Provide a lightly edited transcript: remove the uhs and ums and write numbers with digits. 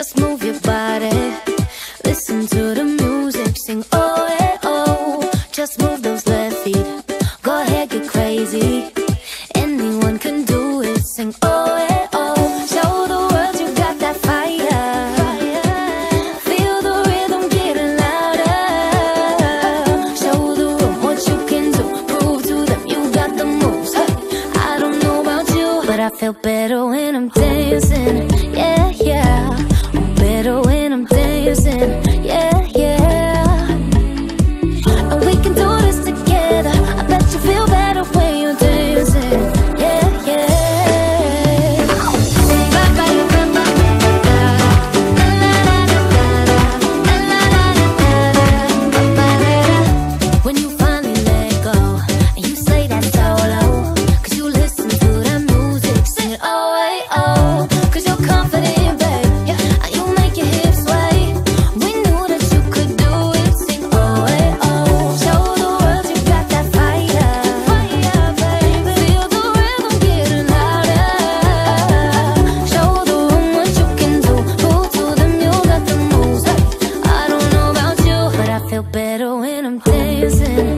Just move your body, listen to the music, sing oh, eh, oh. Just move those left feet, go ahead, get crazy. Anyone can do it, sing oh, eh, oh. Show the world you got that fire. Feel the rhythm getting louder. Show the room what you can do, prove to them you got the moves. Hey, I don't know about you, but I feel better when I'm dancing. Yeah, yeah. Better when I'm dancing, yeah, yeah. And we can do this together. I bet you feel better when you're dancing, yeah, yeah. When you finally let go and you say that solo, 'cause you listen to that music, sing oh, hey, oh. 'Cause you're confident, babe. You make your hips sway. We knew that you could do it. Sing oh, hey, oh. Show the world you got that fire. Fire, baby. Feel the rhythm getting louder. Show the room what you can do. Prove to them you got the moves. Hey, I don't know about you, but I feel better when I'm dancing.